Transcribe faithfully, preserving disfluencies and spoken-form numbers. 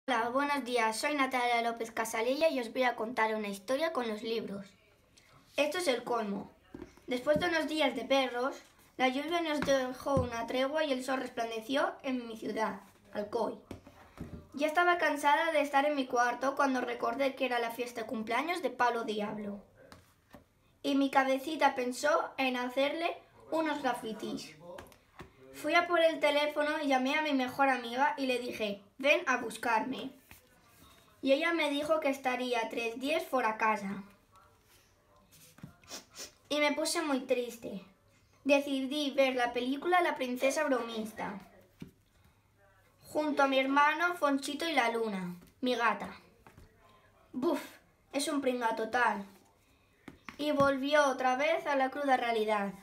Hola, buenos días. Soy Natalia López Casalilla y os voy a contar una historia con los libros. Esto es el colmo. Después de unos días de perros, la lluvia nos dejó una tregua y el sol resplandeció en mi ciudad, Alcoy. Ya estaba cansada de estar en mi cuarto cuando recordé que era la fiesta de cumpleaños de Palo Diablo. Y mi cabecita pensó en hacerle unos grafitis. Fui a por el teléfono y llamé a mi mejor amiga y le dije, ven a buscarme. Y ella me dijo que estaría tres días fuera casa. Y me puse muy triste. Decidí ver la película La princesa bromista, junto a mi hermano Fonchito y la Luna, mi gata. Buf, es un pringa total. Y volvió otra vez a la cruda realidad.